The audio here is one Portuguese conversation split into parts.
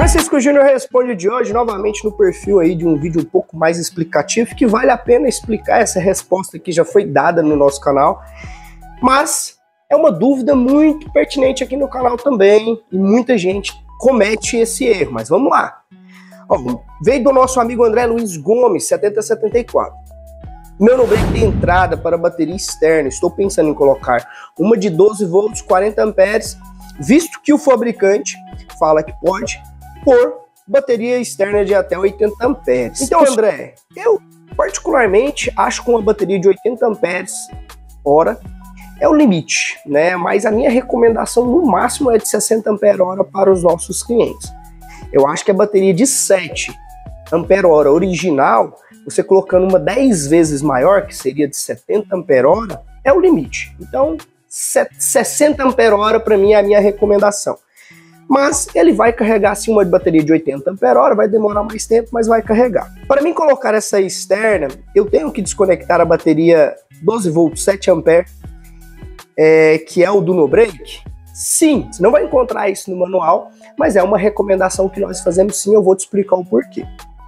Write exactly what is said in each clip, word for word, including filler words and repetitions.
Francisco Júnior responde de hoje novamente no perfil aí de um vídeo um pouco mais explicativo, que vale a pena explicar. Essa resposta que já foi dada no nosso canal, mas é uma dúvida muito pertinente aqui no canal também, e muita gente comete esse erro, mas vamos lá. Ó, veio do nosso amigo André Luiz Gomes, setenta setenta e quatro. Meu no-break tem entrada para bateria externa, estou pensando em colocar uma de doze volts, quarenta amperes, visto que o fabricante fala que pode por bateria externa de até oitenta amperes. Então, André, eu particularmente acho que uma bateria de oitenta amperes hora é o limite, né? Mas a minha recomendação no máximo é de sessenta amperes hora para os nossos clientes. Eu acho que a bateria de sete amperes hora original, você colocando uma dez vezes maior, que seria de setenta amperes hora, é o limite. Então, sessenta amperes hora para mim é a minha recomendação. Mas ele vai carregar assim uma bateria de oitenta amperes hora, vai demorar mais tempo, mas vai carregar. Para mim colocar essa externa, eu tenho que desconectar a bateria doze volts, sete amperes, é, que é o do no-break? Sim, você não vai encontrar isso no manual, mas é uma recomendação que nós fazemos sim, eu vou te explicar o porquê.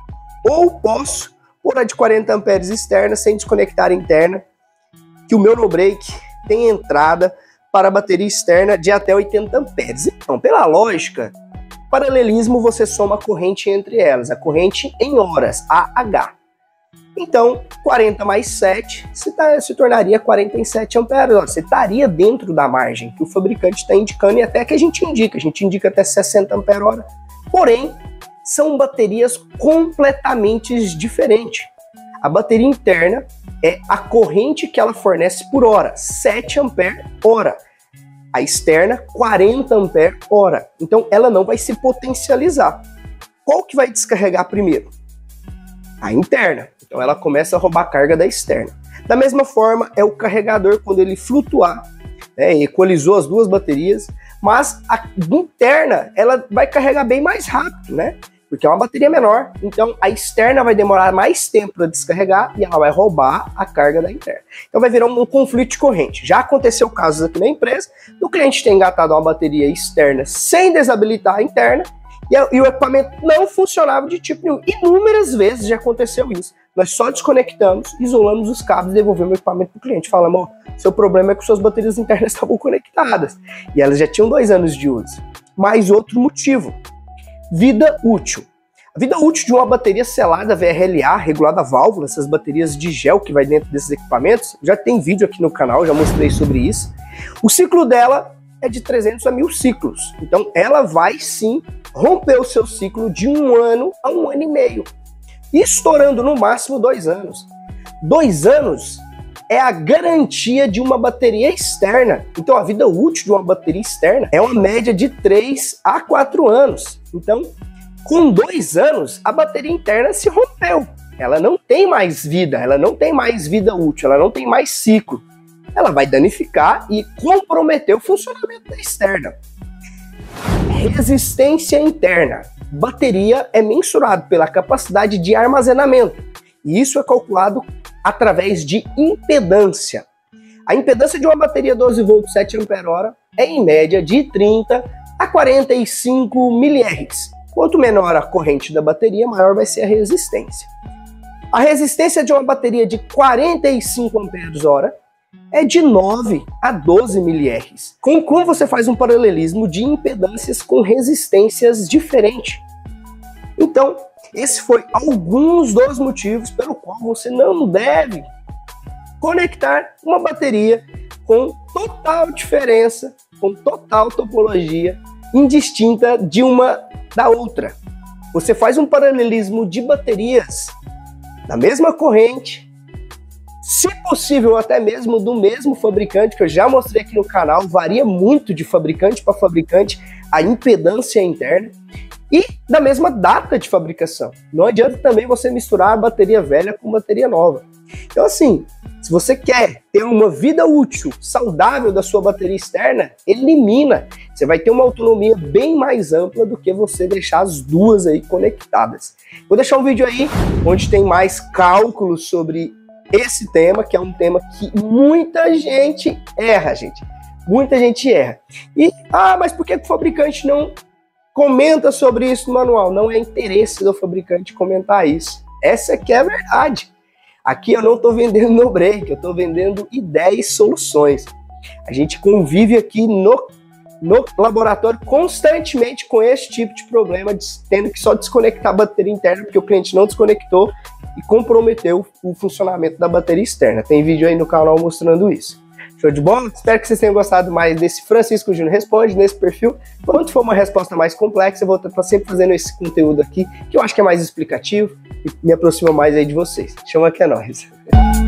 Ou posso pôr a de quarenta amperes externa sem desconectar a interna, que o meu no-break tem entrada para a bateria externa de até oitenta amperes. Então, pela lógica, paralelismo, você soma a corrente entre elas, a corrente em horas, A H. Então, quarenta mais sete se, tá, se tornaria quarenta e sete amperes. Você estaria dentro da margem que o fabricante está indicando e até que a gente indica. A gente indica até sessenta amperes hora. Porém, são baterias completamente diferentes. A bateria interna é a corrente que ela fornece por hora, sete amperes hora. A externa, quarenta amperes hora. Então ela não vai se potencializar. Qual que vai descarregar primeiro? A interna. Então ela começa a roubar a carga da externa. Da mesma forma, é o carregador quando ele flutuar, né, equalizou as duas baterias, mas a interna ela vai carregar bem mais rápido, né? Porque é uma bateria menor, então a externa vai demorar mais tempo para descarregar e ela vai roubar a carga da interna. Então vai virar um, um conflito de corrente. Já aconteceu casos aqui na empresa, o cliente tem engatado uma bateria externa sem desabilitar a interna e, a, e o equipamento não funcionava de tipo nenhum. Inúmeras vezes já aconteceu isso. Nós só desconectamos, isolamos os cabos e devolvemos o equipamento para o cliente. Falamos, ó, seu problema é que suas baterias internas estavam conectadas e elas já tinham dois anos de uso. Mais outro motivo. Vida útil. A vida útil de uma bateria selada V R L A, regulada a válvula, essas baterias de gel que vai dentro desses equipamentos, já tem vídeo aqui no canal, já mostrei sobre isso. O ciclo dela é de trezentos a mil ciclos. Então ela vai sim romper o seu ciclo de um ano a um ano e meio. Estourando no máximo dois anos. Dois anos é a garantia de uma bateria externa. Então a vida útil de uma bateria externa é uma média de três a quatro anos. Então, com dois anos, a bateria interna se rompeu. Ela não tem mais vida, ela não tem mais vida útil, ela não tem mais ciclo. Ela vai danificar e comprometer o funcionamento da externa. Resistência interna. Bateria é mensurado pela capacidade de armazenamento. E isso é calculado através de impedância. A impedância de uma bateria doze volts, sete amperes hora é em média de trinta a quarenta e cinco miliamperes. Quanto menor a corrente da bateria, maior vai ser a resistência. A resistência de uma bateria de quarenta e cinco amperes hora é de nove a doze miliamperes. Com como você faz um paralelismo de impedâncias com resistências diferentes. Então, esse foi alguns dos motivos pelo qual você não deve conectar uma bateria com total diferença, com total topologia, indistinta de uma da outra. Você faz um paralelismo de baterias da mesma corrente, se possível até mesmo do mesmo fabricante, que eu já mostrei aqui no canal, varia muito de fabricante para fabricante a impedância interna, e da mesma data de fabricação. Não adianta também você misturar a bateria velha com bateria nova. Então assim, se você quer ter uma vida útil, saudável da sua bateria externa, elimina. Você vai ter uma autonomia bem mais ampla do que você deixar as duas aí conectadas. Vou deixar um vídeo aí onde tem mais cálculos sobre esse tema, que é um tema que muita gente erra, gente. Muita gente erra. E, ah, mas por que o fabricante não comenta sobre isso no manual. Não é interesse do fabricante comentar isso. Essa aqui é a verdade. Aqui eu não estou vendendo no break, eu estou vendendo ideias e soluções. A gente convive aqui no, no laboratório constantemente com esse tipo de problema, de, tendo que só desconectar a bateria interna, porque o cliente não desconectou e comprometeu o funcionamento da bateria externa. Tem vídeo aí no canal mostrando isso. Show de bola? Espero que vocês tenham gostado mais desse Francisco Júnior Responde, nesse perfil. Quando for uma resposta mais complexa, eu vou estar sempre fazendo esse conteúdo aqui, que eu acho que é mais explicativo e me aproxima mais aí de vocês. Chama que é nóis.